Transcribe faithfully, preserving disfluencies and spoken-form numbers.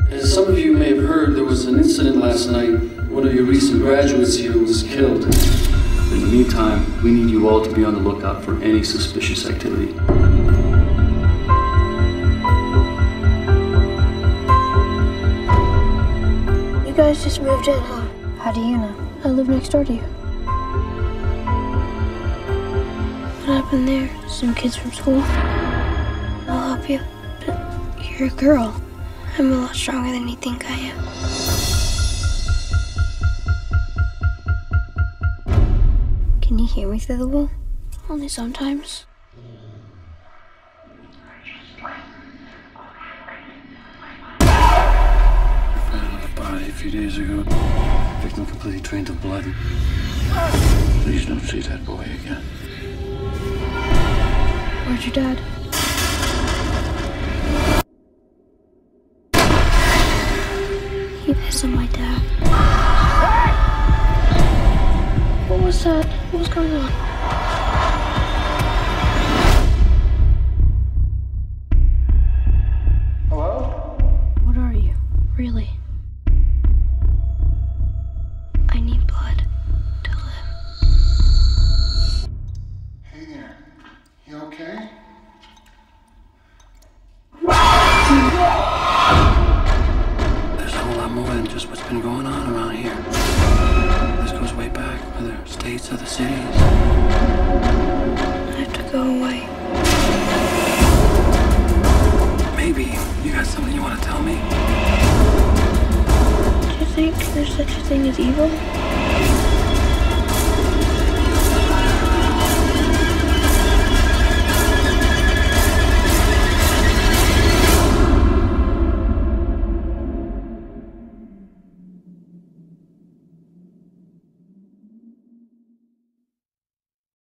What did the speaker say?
As some of you may have heard, there was an incident last night. One of your recent graduates here was killed. In the meantime, we need you all to be on the lookout for any suspicious activity. You guys just moved in, huh? How do you know? I live next door to you. What happened there? Some kids from school? I'll help you, but you're a girl. I'm a lot stronger than you think I am. Can you hear me through the wall? Only sometimes. I found a body a few days ago. Victim completely drained of blood. Please don't see that boy again. Where's your dad? He pissed on my dad. What was that? What was going on? Hello? What are you, really? I need blood to live. Hey there. You okay? There's a whole lot more than just what's been going on around here. This goes way back, other states, other cities. I have to go away. Maybe you got something you want to tell me? Do you think there's such a thing as evil?